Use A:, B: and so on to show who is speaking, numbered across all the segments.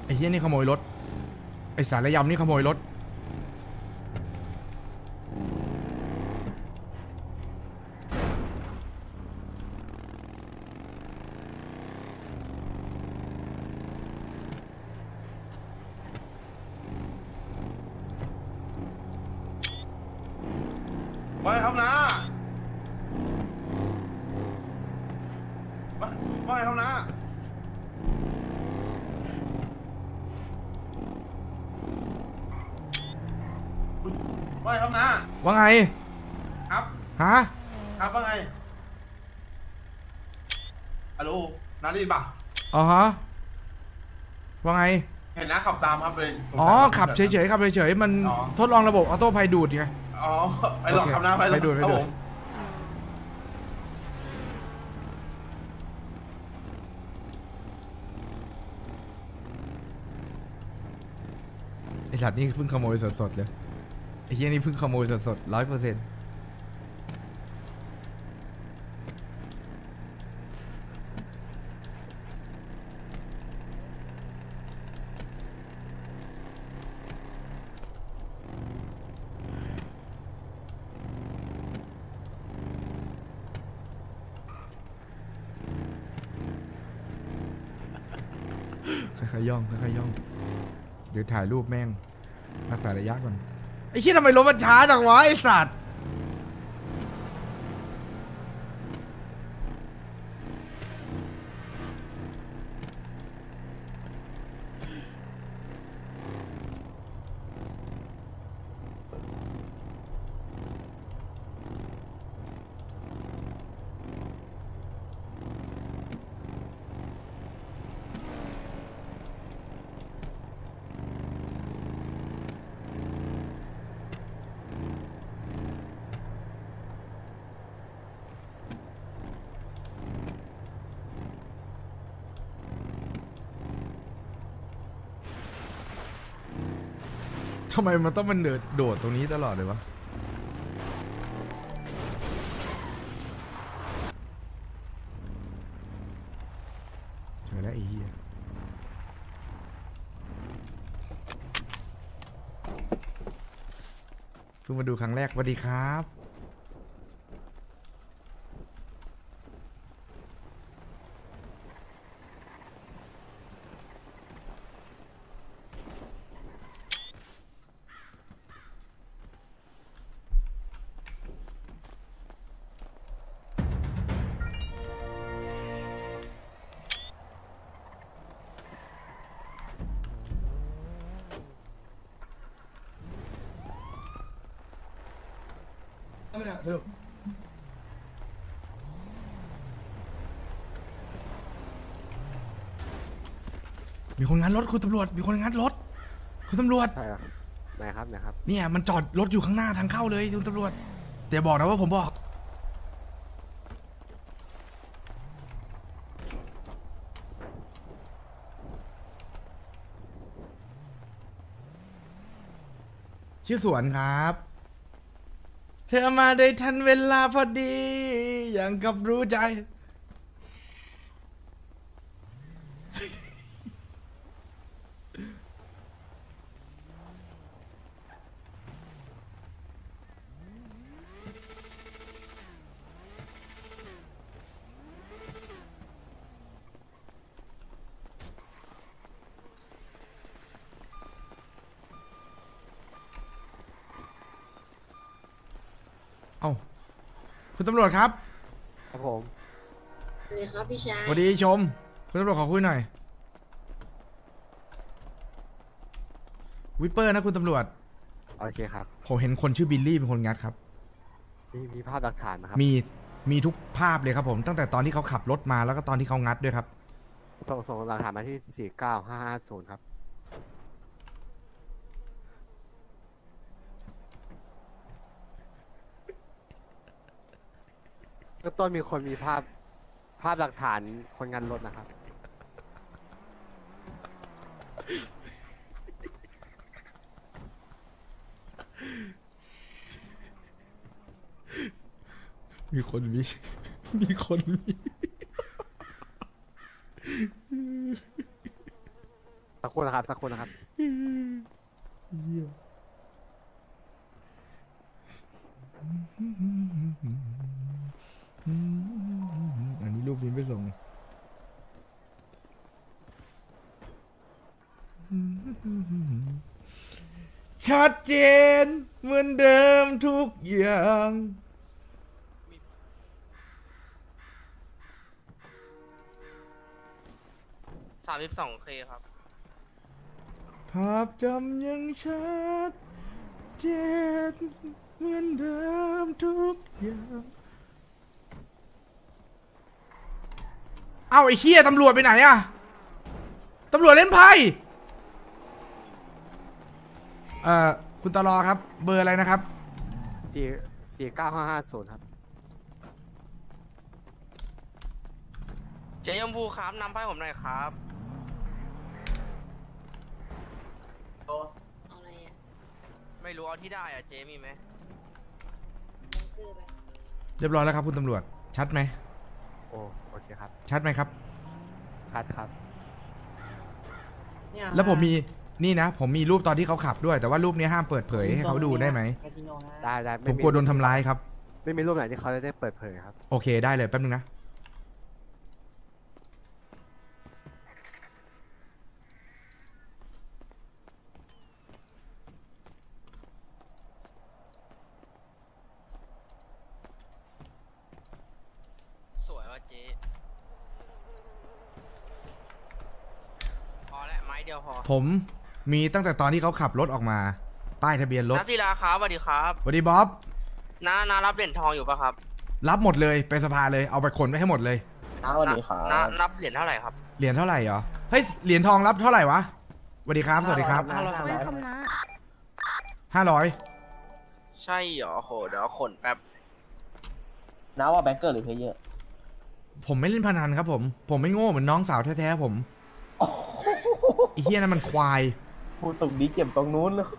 A: ไอ้เหี้ยนี่ขโมยรถไอ้สารยำนี่ขโมยรถ
B: ว่าไงครับนะว่าไงครับนะว่าไงครับนะ
A: ว่าไง
B: ครับ
A: ฮะ
B: ครับว่าไงฮัลโหลน้าได้ยินป่ะ
A: อ๋อฮะว่าไง
B: เห็นนะขับตามครับเลยสงสัย
A: อ๋อ
B: ว่า
A: ขับเฉยๆขับเฉยๆมัน
B: อ๋อ
A: ทดลองระบบออโต้ไพดูดไง
B: อ๋อไปหลอกขับน้าไปหลอก
A: ไปดูด
B: ครับผม
A: ไอสัตว์นี่เพิ่งขโมยสดๆเลยไอ้เหี้ยนี่เพิ่งขโมยสดๆ100%ค่อยๆย่องค่อยๆย่องเดี๋ยวถ่ายรูปแม่งรักษาระยะก่อนไอ้เหี้ยทำไมรถมันช้าจังวะไอ้สัตว์ทำไมมันต้องมันโดดตรงนี้ตลอดเลยวะเจอแล้วไอ้เหี้ยเพิ่งมาดูครั้งแรกสวัสดีครับไม่ได้สรุปมีคนงัดรถคุณตำรวจมีคนงัดรถคุณตำรวจ
C: ใช่ครับไหนครับไหนครับ
A: เนี่ยมันจอดรถอยู่ข้างหน้าทางเข้าเลยคุณตำรวจแต่บอกนะว่าผมบอกชื่อสวนครับเธอมาได้ทันเวลาพอดีอย่างกับรู้ใจเอ้าคุณตำรวจครับ
C: ครับผม
D: สวัสดีครับพี่ชาย
A: สวัสดีชมคุณตำรวจขอคุยหน่อยวิปเปอร์นะคุณตำรวจ
C: โอเคครับ
A: ผมเห็นคนชื่อบิลลี่เป็นคนงัดครับ
C: มีภาพหลักฐานไหมครับ
A: มีทุกภาพเลยครับผมตั้งแต่ตอนที่เขาขับรถมาแล้วก็ตอนที่เขางัดด้วยครับ
C: ส่งหลักฐานมาที่49550ครับก็ต้นมีคนมีภาพหลักฐานคนงานรถนะครับ
A: มีคนมีคนมี
C: ตสักครู่นะครับสักครู่นะครับ
A: เหี้ยอันนี้รูปนี้ไปส่งชัดเจนเหมือนเดิมทุกอย่าง
E: 32K ครับ
A: ภาพจำยังชัดเจนเหมือนเดิมทุกอย่างเอาไอ้เหี้ยตำรวจไปไหนอะตำรวจเล่นไพ่คุณตลอครับ เบอร์อะไรนะครับ
C: 49550ครับ
E: เจยมพูครับนำไพ่ผมหน่อยครับ
D: เอาอะไรอ่ะ
E: ไม่รู้เอาที่ได้อะเจมีไหม
D: แบงเกอร์ไป
A: เรียบร้อยแล้วครับคุณตำรวจชัดไหม
C: โอเคครับ
A: ชัดไหมครับ
C: ชัดครับ
A: แล้วผมมีนี่นะ ผมมีรูปตอนที่เขาขับด้วย แต่ว่ารูปนี้ห้ามเปิดเผยให้เขาดูได้ไหม
C: ได้
A: ผมกลัวโดนทำร้ายครับ
C: ไม่มีรูปไหนที่เขาจะได้เปิดเผยครับ
A: โอเคได้เลยแป๊บนึงนะ
E: สวยว่ะเจพอแล้วไม้เดียวพอ
A: ผมมีตั้งแต่ตอนที่เขาขับรถออกมา ป้ายทะเบียนรถ
E: นาศิลาครับสวัสดีครับ
A: สวัสดีบ๊อบ
E: นารับเหรียญทองอยู่ปะครับ
A: รับหมดเลยไปสภาเลยเอาไปขนไปให้หมดเลย
F: สวัสดีครับ
E: นับเหรียญเท่าไหร่ครับ
A: เหรียญเท่าไหร่เหรอเฮ้ยเหรียญทองรับเท่าไหร่วะสวัสดีครับสวัสดีครับ500
E: ใช่เหรอโหเดี๋ยวขนแป๊บ
F: น้าว่าแบงเกอร์หรือเพลเยอร์
A: ผมไม่เล่นพนันครับผมไม่โง่เหมือนน้องสาวแท้ๆผมไอ้เหี้ยนั่นมันควาย
F: พูดตรงนี้เจ็บตรงนู้นเลย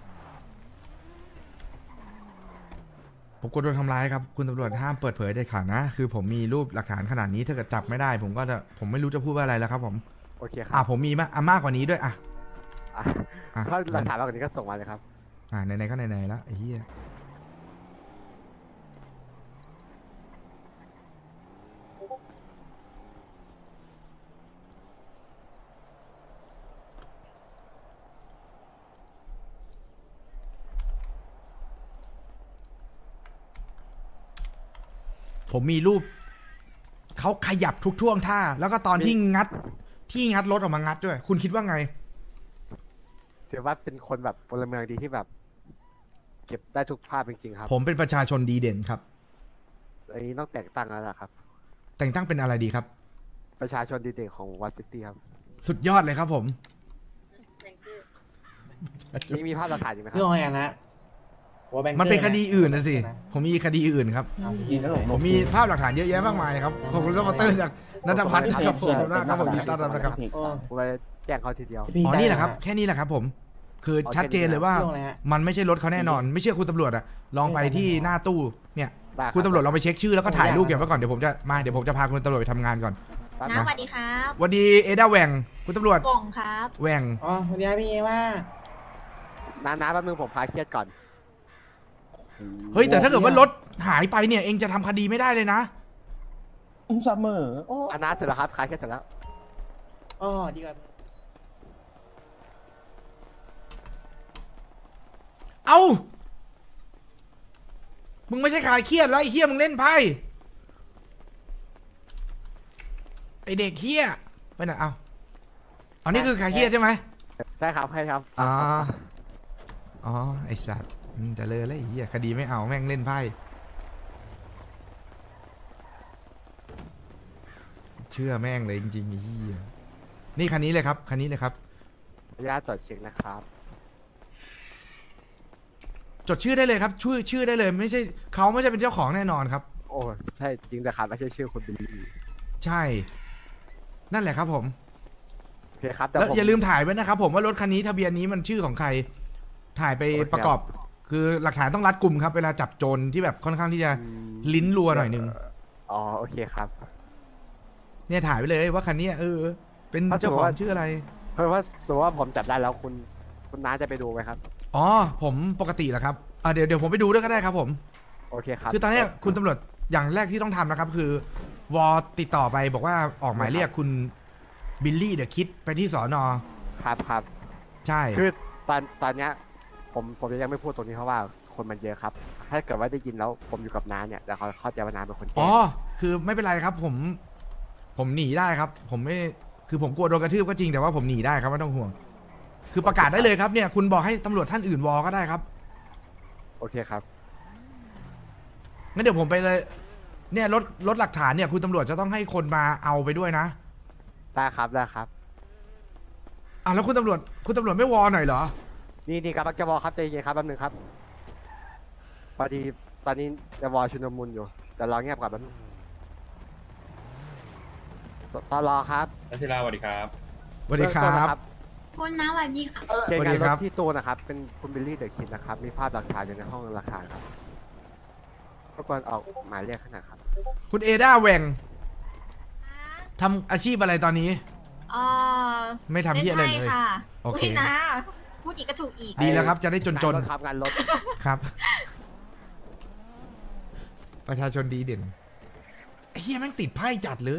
A: ผมกลัวโดนทำร้ายครับคุณตำรวจห้ามเปิดเผยเด็ดขาดนะ คือผมมีรูปหลักฐานขนาดนี้ถ้าเกิดจับไม่ได้ ผมไม่รู้จะพูดว่าอะไรแล้วครับผม
C: โอเคครับ
A: ผมมีมากกว่านี้ด้วย
C: อ่ะถ้าหลักฐานมากกว่านี้ก็ส่งมาเลยครับ
A: ไหนๆก็ไหนๆแล้วไอ้เหี้ยผมมีรูปเขาขยับทุกท่วงท่า แล้วก็ตอนที่งัดรถออกมางัดด้วย คุณคิดว่าไง
C: ถือว่าเป็นคนแบบพลเมืองดีที่แบบ เก็บได้ทุกภาพจริงๆครับ
A: ผมเป็นประชาชนดีเด่นครับ
C: อันนี้ต้องแต่งตั้งแล้วล่ะครับ
A: แต่งตั้งเป็นอะไรดีครับ
C: ประชาชนดีเด่นของวัดซิตี้ครับ
A: สุดยอดเลยครับผม
D: แบงเกอร์
C: นี่มีภาพหลักฐานอยู่ไหมครั
G: เรื่
C: บ
G: องอะไรนะ
A: มันเป็นคดีอื่นนะสิ ผมมีคดีอื่นครับ
F: กินแล้วหลง
A: ผมมีภาพหลักฐานเยอะแยะมากมายครับ ขอบคุณสปอนเตอร์จากนัทพัฒน์นะครับผมนะครับผมยินดีต้อนรับนะครับ
C: ผมไปแจ้งเขาทีเดียว
A: อ๋อ นี่แหละครับ แค่นี้แหละครับผม คือชัดเจนเลยว่า
G: เรื่องอะไรฮะ
A: มันไม่ใช่รถเขาแน่นอน ไม่เชื่อคุณตำรวจอะลองไปที่หน้าตู้ เนี่ย
C: ได้ครับ
A: คุณตำรวจลองไปเช็คชื่อแล้วก็ถ่ายรูปเก็บไว้ก่อน เดี๋ยวผมจะพาคุณตำรวจไปทำงานก่อน
C: แป๊บ
D: น้า
C: นะ
D: สวัสดีครับ
A: วันดีเอด้าแหวงคุณตำรวจ
D: กล่องครับ
A: แหวง
G: อ๋อสวัสดีครับพี่เอว่า
C: น้าแป๊บนึงผมคลายเครียดก่อน
A: เฮ้ย แต่ถ้าเกิดว่ารถหายไปเนี่ย เองจะทำคดีไม่ได้เลยนะ
F: เสมอโอ้
C: น้าเสร็จแล้วครับคลายเครียดเสร็จแล้ว
G: อ๋อดีกว่า
A: เอ้า มึงไม่ใช่ขายเครียดแล้วไอ้เฮียมึงเล่นไพ่ไอเด็กเฮียไปไหนเอาอันนี้คือขายเครียดใช่ไหม
C: ใช่ครับใช่ครับ
A: อ๋อไอสัตว์จะเลยแล้วไอ้เฮียคดีไม่เอาแม่งเล่นไพ่เชื่อแม่งเลยจริงๆไอ้เฮียนี่คันนี้เลยครับคันนี้เลยครับ
C: ขออนุญาตจดเช็คนะครับ
A: จดชื่อได้เลยครับชื่อได้เลยไม่ใช่เขาไม่ใช่เป็นเจ้าของแน่นอนครับ
C: โอ้ใช่จริงแต่ครับไม่ใช่ชื่อคุณบิลลี่
A: ใช่ นั่นแหละครับผม
C: โอเคครับแต่
A: แล้ว
C: ผม
A: อย่าลืมถ่ายไว้นะครับผมว่ารถคันนี้ทะเบียนนี้มันชื่อของใคร ถ่ายไป
C: โอเค
A: ประกอบ คือหลักฐานต้องรัดกลุ่มครับ เวลาจับโจรที่แบบค่อนข้างที่จะลิ้นรัวหน่อยนึง
C: อ๋อโอเคครับ
A: เนี่ยถ่ายไว้เลยว่าคันนี้เป็น
C: ถ้าสม
A: เจ้าม ข
C: ติ
A: อง
C: ว่า
A: ชื่ออะไร
C: ถ้เพราะว่าสมมติว่าผมจับได้แล้วคุณน้าจะไปดูไหมครับ
A: อ๋อผมปกติแหละครับเดี๋ยวผมไปดูด้วยก็ได้ครับผม
C: โอเคครับ
A: คือตอนเนี้ยคุณตำรวจอย่างแรกที่ต้องทำนะครับ คือวอติดต่อไปบอกว่าออกหมายเรียกคุณบิลลี่เดอะคิดไปที่สอนอ
C: ครับ
A: ใช่
C: คือตอนเนี้ยผมยังไม่พูดตรงนี้เพราะว่าคนมันเยอะครับ ถ้าเกิดว่าได้ยินแล้วผมอยู่กับน้าเนี่ยแต่เขาเข้าใจว่าน้าเป็นคนแกล้
A: อ๋อง คือไม่เป็นไรครับ ผมหนีได้ครับ ผมไม่คือผมกลัวโดนกระทืบก็จริงแต่ว่าผมหนีได้ครับไม่ต้องห่วง คือประกาศได้เลยครับเนี่ยคุณบอกให้ตำรวจท่านอื่นวอก็ได้ครับ
C: โอเคครับ
A: งั้นเดี๋ยวผมไปเลยเนี่ยรถหลักฐานเนี่ยคุณตำรวจจะต้องให้คนมาเอาไปด้วยนะ
C: ได้ครับ
A: แล้วคุณตำรวจไม่วอหน่อยเหรอ
C: นี่ครับจะวอครับใจเย็นครับแป๊บนึงครับพอดีตอนนี้จะวอชุนมุนอยู่แต่รอเงียบก่อนแป๊บนึงตอนรอครับ
H: รัชราสวัสดีครับ
A: สวัสดีครั
C: เองต้น
A: บ
C: นะ
D: คุณน้าสวัสดีค่ะ
C: เจอ
A: สวัส
C: กั
A: ดี
C: นร
A: ครั
C: ถ
A: บ
C: ที่ตู้นะครับ เป็นคุณบิลลี่เดอะคิดนะครับ มีภาพหลักฐานอยู่ในห้องหลักฐานครับก็ก่อนออกหมายเรียกขนาดครับ
A: คุณเอด้าแหวงทำอาชีพอะไรตอนนี้
D: อ๋อ
A: ไม่ทำเหี้ยอะไรเลย
D: ใช่ค่ะ
A: โอเค
D: ยนะพูดอีกก็ถูกอีก
A: ดีแล้วครับ จะได้จน
C: งานรถครับงานรถ
A: ๆครับ ประชาชนดีเด่นไอ้เฮียแม่งติดไพ่จัดเลย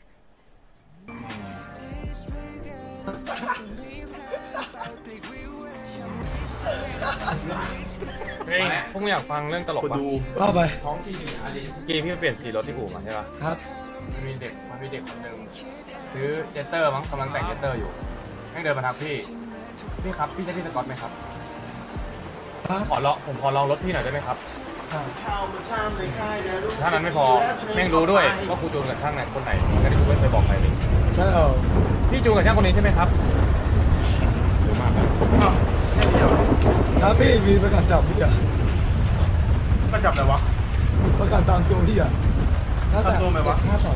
H: เฮ้ยพวกมึงอยากฟังเรื่องตลกปะ
I: เข้าไป
B: ท้องที่อารี
H: เมื่อกี้พี่เปลี่ยนสีรถที่อู่มาใช่ปะ
I: ครับ
H: มันมีเด็กคนหนึ่งซื้อเจสเตอร์มั้งกำลังแต่งเจสเตอร์อยู่แม่งเดินมาทักพี่ครับพี่จะพี่สกอตไหมครับ
I: ครับ
H: ผมขอลองรถพี่หน่อยได้ไหมครับ
B: ข้าวมาชามในค่ายเดินลูก
H: ถ้านั้นไม่พอแม่งรู้ด้วยว่ากูจูนกับช่างไหนคนไหนไม่ได้กูไม่เคยบอกใครเลย
I: ใช่เหรอ
H: พี่จูนกับช่างคนนี้ใช่ไหมครับรู้มากครับ
B: อ้าวแค่นี้เหรอ
I: ครับพี่มีประกาศจับพี่อ่ะ
B: มันจับอะไรวะ
I: ประกาศตามตัวพี่อ่ะถ้าแต่
B: ตามตัวไหมวะ
I: 52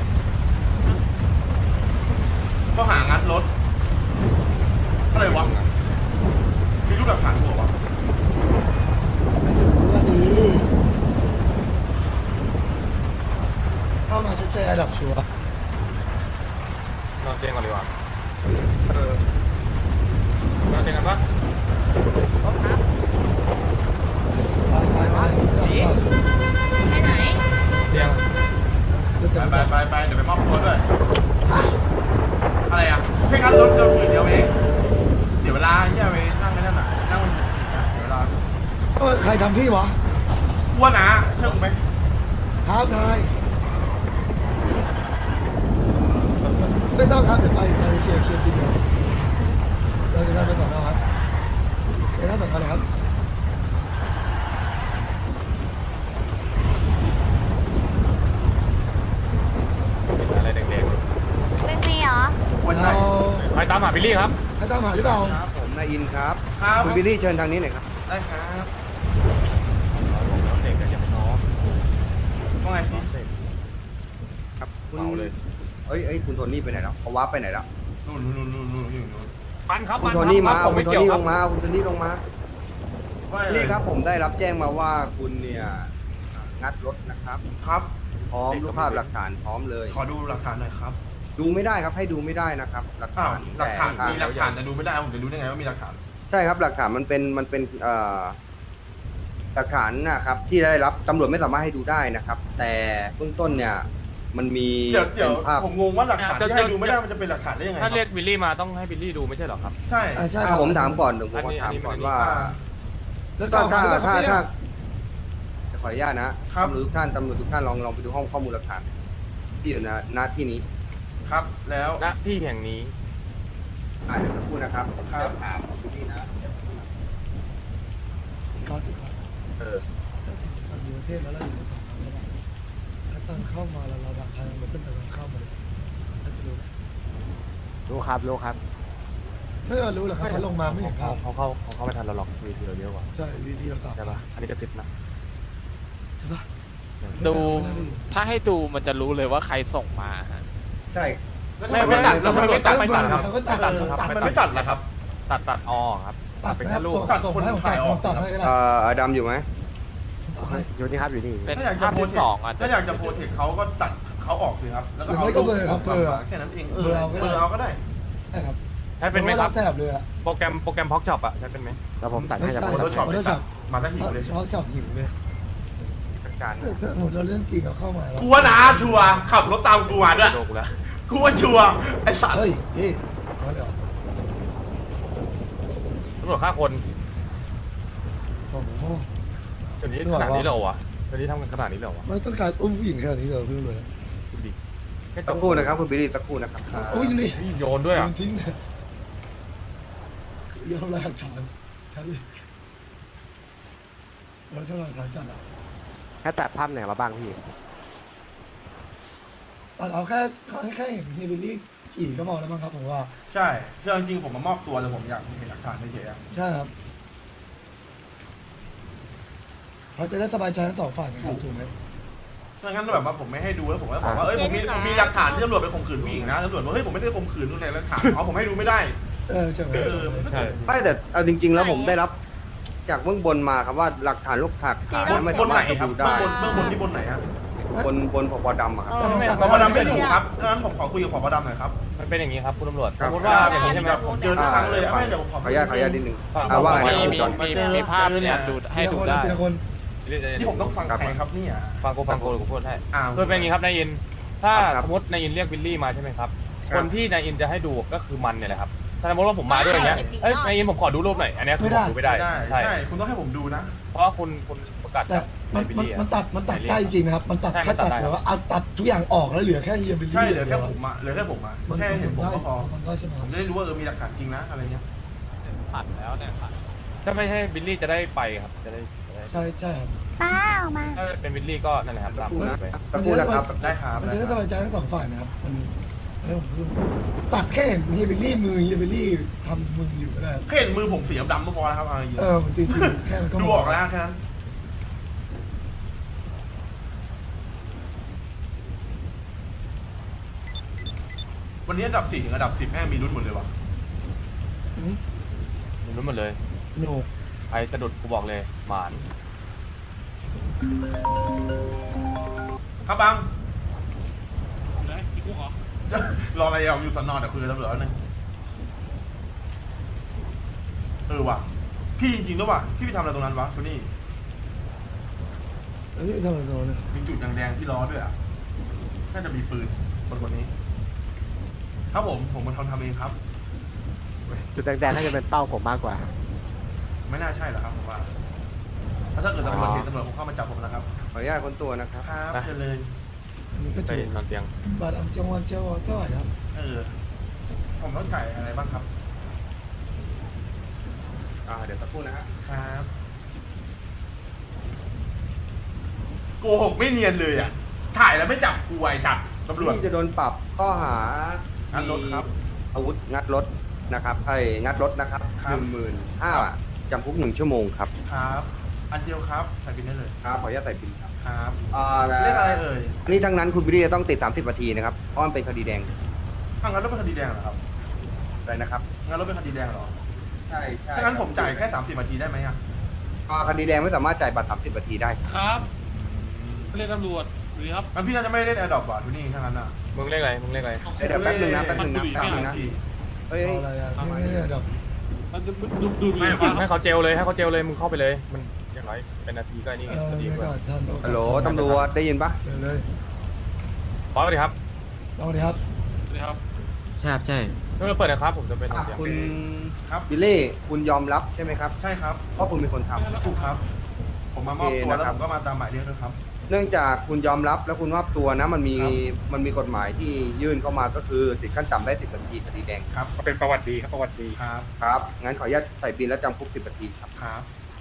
B: ข้อหางัดรถอะไรวะมีรูปหลักฐานหัววะ
I: ว่าดีเข้ามาชัดเจนระดับชัวร์
H: นอนเตียงก่อนดีกว่า
I: เออน
H: อนเตียงกันปะ
I: ไป
D: ไปไหน
H: เตียง
B: ไปเดี๋ยวไปมอบตัวด้วยอะไรอ่ะแค่งัดรถเราผืนเดียวเองเดี๋ยวเวลาเหี้ยไปนั่งไม่นั่นน่ะนั่งมันเดี๋ยวเวลา
I: ใครทำพี่วะ
B: อ้วนนะเชื่อกูไหม
I: ครับนายไม่ต้องครับเดี๋ยวไปเคลียร์ทีเดียวเราจะได้ไปต่อนะครับเดี๋ยวน่าสนใจเลยครับ
H: อะไรเด็ก
D: ไม่มีเหรอ
B: อ้วนใช่
H: ๆไปตามหาบิลลี่ครับ
I: ให้ตามหาหรือเปล่า
B: ครับผม
J: นายอินครับ
B: ครับ
J: คุณบิลลี่เชิญทางนี้หน่อยครับ
B: ได้ครับ
H: เด็กก็อย่าไปน้อง
B: ว่าไงสิ
J: ครับคุณ
H: เมาเลย
J: เอ้ยคุณโทนี่ไปไหนแล้วเขาวาร์ปไปไหนแล้ว
B: นู่นอยู่นู่น
H: ปันครับ
J: คุณ
H: ปัน
J: โท
H: ครับ
J: นี่มา
H: ผ
J: เอา
H: ม
J: คุ
H: ไม่
J: ณโท
H: เกี่ยว
J: นี่
H: ค
J: ล
H: รับ
J: งมาเอาคุณโทนี่ลงมา
B: ว่า
J: นี่ครับผมได้รับแจ้งมาว่าคุณเนี่ยงัดรถนะครับ
B: ครับ
J: พร้อมรูปภาพหลักฐานพร้อมเลย
B: ขอดูหลักฐานหน่อยครับ
J: ดูไม่ได้ครับให้ดูไม่ได้นะครับ หลัก
B: อ้าว
J: ฐาน
B: หลักฐาน
J: แต่
B: มีหลักฐานแต่ดูไม่ได้ผมจะรู้ได้ไงว่ามีหลักฐาน
J: ใช่ครับหลักฐานมันเป็นหลักฐานนะครับที่ได้รับตำรวจไม่สามารถให้ดูได้นะครับ แต่เบื้องต้นเนี่ยมันมี
B: เดี๋ยว
J: เป็นภาพ
B: ผมงงว่าหลักฐานที่ให้ดูไม่ได้มันจะเป็นหลักฐานได้ยังไง
H: ถ้าเรียก
B: ครับ
H: บิลลี่มาต้องให้บิลลี่ดูไม่ใช่เหรอครับ
B: ใช่
I: ใช่
J: ผมถามก่อนเดี๋ยวผม
H: อันนี้
J: ถามก่อน
H: อันนี้
J: ว่า
I: แล้ว
J: ก็
I: ตามหาหรือเปล่าครับเนี่ย
J: ถ้าขออนุญาตนะตำรวจทุกท่านลองไปดูห้องข้อมูลหลักฐานที่อยู่ณที่นี้
B: ครับแล้ว
H: ณที่แห่งนี้
J: เดี๋ยวสักครู่นะครับ
B: ครับ
J: เดี๋ยวถามคุณพี่นะ
I: ก่อนอยู่ประเทศแล้วเราอยู่ในฝั่งนั้นถ้าตอนเข้ามาเราดักทางมันเป็นทางเข้ามาเลยถ้าจะรู้
C: รู้ครับ
I: ไม่รู้หรอกครับเขาลงมาไม่เห็นภาพ
H: เขาเข้าไม่ทันเราหรอกวีทีเราเยอะกว่า
I: ใช่วีเราตาม
H: ใช่ปะอันนี้จะติดนะ
I: ใช่ปะ
K: ดูถ้าให้ดูมันจะรู้เลยว่าใครส่งมาฮะ
J: ใช่
B: ไม่ตัดแล้วมันไม่ตัด
H: ไม่ตัดครับ
I: เขาก็ตัด
H: ตัดครับ
B: มันไม่ตัดเหรอครับ
H: ตัดอ๋อครับ
I: ตัด
H: เป็น
I: นะ
H: แค่รูป
I: ตัดคนให้ผมตัดให้ก็ได้
J: อดัมอยู่ไหม
C: อยู่นี่ครับอยู่นี่
K: เป็น
B: ถ้าอยาก
K: ภา
B: จะ
K: พ
B: โพ
K: ที่
B: ส
K: สองอ่ะ
B: ถ้าอยากจะโพสเขาก็ตัดเขาออกสิครับ แล้วก็เอา
I: หรือไม่ก็เบลอครับเบลอ
B: แค่นั้นเอง
I: เบลอเอาก็ได้
B: เบลอเอาก็ได้
I: ใช่ครับ
H: ใช้เป็นไหมครับ
I: แถบเลยอะ
H: โปรแกรมพ็อกช็อปอะใช้เป็นไหม
C: แล้วผมตัดให้จาก
I: ไม่
C: โฟ
I: ใช่
C: โต้ช็อป
I: โฟโต้ช็อป
B: มาถ้าหิวเลย
I: เพราะชอบหิวเลย
J: สักการ
I: ถ้าหมดเราเรื่องจริงเอาเข้ามาแล้ว
B: กูว่านะชัวร์ขับรถตามกูมาด้วย
H: โดนกูแล้ว
B: กูว่าชัวร์ไอ้สัตว์
I: เฮ้ยเอาเดี๋ยว
H: ตำรวจฆ่าคน
I: โอ้โห
H: เดี๋ยวนี้ขนาดนี้เลยเหรอวะเดี๋ยวนี้ทำกันขนาดนี้เลยเหรอวะ
I: ไม่ต้องการอุ้มผู้หญิงแค่นี้เลยเพิ่งเลย
H: ดูดิแค่
J: สักครู่นะครับคุณบิลลี่สักครู่นะครับ
I: อุ้ยนี่
H: โยนด้วยอ่ะ
I: ทิ้งเลยยอมรับหลักฐานชัดเลยเราชอบหลักฐานจัดอ่ะ
C: แค่ตัดภาพไหนมาบ้างพี่
I: ตัดเอาแค่เห็นเฮบิลลี่ขี่ก็พอแล้วมั้งครับผมว่า
B: ใช่คือจริงๆผมมามอบตัวแต่ผมอยากเห็นหลักฐานเฉยๆ
I: ใช่ครับเขาจะได้สบายใจทั้งสองฝ่ายนะครับถูกไหม
B: ไม่งั้นแบบว่าผมไม่ให้ดูแล้วผมก็บอกว่าเอ้ยผมมีหลักฐานที่ตำรวจไปข่มขืนผู้หญิงนะตำรวจบอกเฮ้ยผมไม่ได้ข่มขืนดูในหลักฐานเอาผมให้ดูไม่ได้
I: ใช่ไหม
H: ใช่
J: ไม่แต่เอาจริง ๆ แล้วผมได้รับจากเบื้องบนมาครับว่าหลักฐานลูกถักฐานนั้นไม่
B: บ
J: สาน
B: ไหน
J: มารถ
B: ครับ
J: ดูได้
B: เบื้องบนที่บนไหนครับ
J: บนผบดำอะครับ
B: ผบดำไม่อยู่ครับงั้นผมขอคุยกับผบดำหน่อยครับ
H: มันเป็นอย่างนี้ครับคุณตำรวจ
J: ครั
H: ส
J: บ
H: มมติว่าอย่างนี้ใช่ไหม
B: ผมเจอทุกครั้งเลยไม่เดี๋ยวผมขอ
J: ขออนุญาตนิดนึง
H: ฟัง
J: ว่าไง
K: มี
J: นะ
K: มีภาพเนี่ยดูให้ดูได้
I: ทีละคน
B: ที่ผมต้องฟังใครครับเนี่ย
H: ฟังกูหรือกูพูดให้
B: อ้าว
H: คือเป็นอย่างนี้ครับนายอิน ถ้า
J: ครับ
H: สมมตินายอินเรียกวิลลี่มาใช่ไหมครับ
J: ครับ
H: คนที่นายอินจะให้ดูก็คือมันเนี่ยแหละครับถ้าสมมติว่าผมมาด้วยอย่างเงี้ยเอ้ยนายอินผมขอดูรูปหน่อยอันเนี้ยคือผมดูไม่ได้
B: ได้
H: ใช่
B: ใช่คุณต้องให้ผมดูนะ
H: เพราะว่าคุณประกาศ
I: แต่
H: จับ
I: มัน
H: วิลลี่อะ
I: มันตัดได้จริงนะครับมันตัด
H: ใช่
I: แค่ตัด
H: มันตัดได้
I: แบบว่าเอาตัดทุกอย่างออกแล้วเหลือแค่เฮียบิลลี่
B: ใช่เหลือแค่ผมอะเหลือแค่ผมอะ
I: มัน
B: แค่เห็นผมก็พอ
I: มันได้ใช่ไหม
B: ผมจะได้รู้ว่ามีหลักฐานจริงนะอะไรเงี้ย
K: ตัดแล้วเนี่ยตัด
H: ถ้าไม่ใช่วิลลี่จะได้ไปครับจะได้
I: ใช่ครับ
D: ป้าออกมา
H: ถ้าเป็นวิลลี่ก็นั่นแหละครับตามกฎไป
J: สักครู่นะครับ
B: ได้ครับ
I: มันจะได้สบายใจทั้งสองฝ่ายนะครับมันอันนี้ผมพูดตัดแค่เห็นเฮียบิลลี่มือเฮียบิลลี่ทำมืออยู่ก็ได้
B: แค่เห็นมือผมสีดำๆก็พอแล้วครับอะไรอย่างเงี้ย
I: มันจริงๆแค่มันก็
B: ดูออกแล้วแค่นั้นวันนี้อันดับ4ถึงอันดับ10แม่งมีรุ่นหมดเลยว่ะ
H: รู้หมดเลย
I: โน
H: ใครสะดุดกูบอกเลยหมาน
B: ครับบังรออะไรอ่ะอยู่สนแต่คุยกับตำรวจแล้วนึงว่ะพี่จริงๆแล้วว่ะพี่ไปทำอะไรตรงนั้นวะโทนี่
I: เอ้ยทำอะไรตัวเนี่ย
B: มีจุดแดงๆที่ล้อด้วยอ่ะน่าจะมีปืนคนนี้ ครับผมมาทำเองครับ
C: จุดแดงๆน่าจะเป็นเป้าผมมากกว่า
B: ไม่น่าใช่หรอกครับผมว่าถ้าเกิดตำรวจเห็นตำรวจคงเข้ามาจับผมแล้วครับ
J: ขออนุญาตค้นตัวนะครับ
B: ครับเชิญเลย
I: อันนี้ก็
H: ไป
I: ถูก
H: นอนเตียง
I: บัตรอันจังหวัดเจ้าเท่าไหร่ครับ
B: ผมต้องจ่ายอะไรบ้างครับ
J: เดี๋ยวสักครู่นะครับ
B: ครับโกหกไม่เนียนเลยอ่ะถ่ายแล้วไม่จับกูไอ้สัตว์ตำรวจ
J: ที่จะโดนปรับข้อหา
B: งัดรถครับ
J: อาวุธงัดรถนะครับงัดรถนะครับ
B: ครับ
J: 15,000จำคุก1 ชั่วโมงครับ
B: ครับอันเจียวครับใส่บินได้เลย
J: ครับขออนุญาตใส่บินครับ
B: ครับเรียกอะไรเอ่ย
J: นี่ทั้งนั้นคุณบิลลี่จะต้องติด30 นาทีนะครับเพราะมันเป็นคดีแดง
B: ถ้างั้นรถเป็นคดีแดงเหรอครับ
J: อะไรนะครับ
B: งั้นรถเป็นคดีแดงเหรอ
J: ใช่ใช่
B: ถ้างั้นผมจ่ายแค่30นาทีได้ไหมอ่ะ
J: คดีแดงไม่สามารถจ่ายบัตร30 นาทีได้
K: ครับเรียกตำรวจหรือครับ
B: งั้นพี่น่าจะไม่ได้เล่นแอร์ดรอปว่ะทุนี่ถ้างั้นอ่ะ
H: มึงเรียกอะไรมึงเรียกอะไร
J: เดี๋ยวแป๊บนึงนะ
B: สาม
J: แป๊บนึงนะ
B: สี่
J: เฮ้ย
I: เอาอะไรอ่ะไม่ได้ดับ
K: ดู
H: ไม่ให้เขาเจลเลยให้เขาเจลเลยมึงเข้าไปเลยมันอย่างไรเป็นนาทีก็ไอ้นี่
I: ไม่
H: ดีก
I: ก็
H: ว่า
I: ทัน
J: ฮัลโหลตำรวจได้ยินปะ
I: เลย
H: บอสสวัสดีครับ
I: ลองดีครับ
K: ครับ
E: ใช่ใช่
H: เมื่อเปิดนะครับผมจะเป็นนอนเตียง
J: คุณ
B: ครับ
J: บิลลี่คุณยอมรับใช่ไหมครับ
B: ใช่ครับ
J: ว่าคุณเป็นคนทำ
B: ถูกครับ ผมมามอบตัวแล้วผมก็มาตามหมายเรียกด้วยครับ
J: เนื่องจากคุณยอมรับและคุณมอบตัวนะมันมีกฎหมายที่ยื่นเข้ามาก็คือติดขั้นต่ำได้10 นาทีคดีแดง
B: ครับ
H: เป็นประวัติดีครับประวัติดี
B: ครับ
J: ครับงั้นขออนุญาตใส่บินและจำคุก10 นาทีครับ
B: ครับ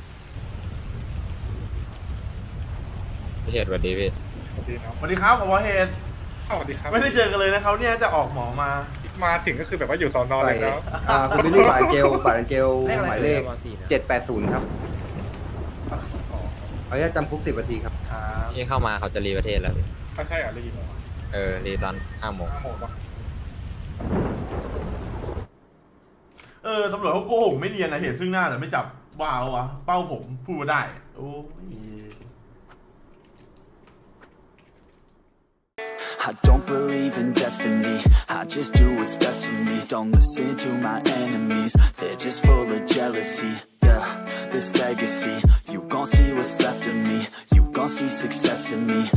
E: เหตุวันดีพี่
B: สวัสดีครับผมวเหตุ
H: สวัสดีครับ
B: ไม่ได้เจอกันเลยนะครับเนี่ยจะออกหมอมา
H: มาถึงก็คือแบบว่าอยู่สอนอเลยแล้ว
J: คุณบิลลี่บัตรเจล
B: เลขอะไร
J: หมายเลข780ครับขออนุญาตจำคุก10 นาทีครับ
B: ครับ
E: ที่เข้ามาเขาจะรีประเทศแล้วพี่
H: ไม่ใช่เหรอรีบ
E: รีตอน5 โมง
B: ตำรวจเขาโกหกไม่เรียนนะเหตุซึ่งหน้าแต่ไม่จับว้าววะเป้าผมพูดมาได้โอ้ย
L: I don't believe in destiny, I just do what's best for me. Don't listen to my enemies, they're just full of jealousy. Yeah, this legacy, you gon' see what's left of me. You gon' see success in me.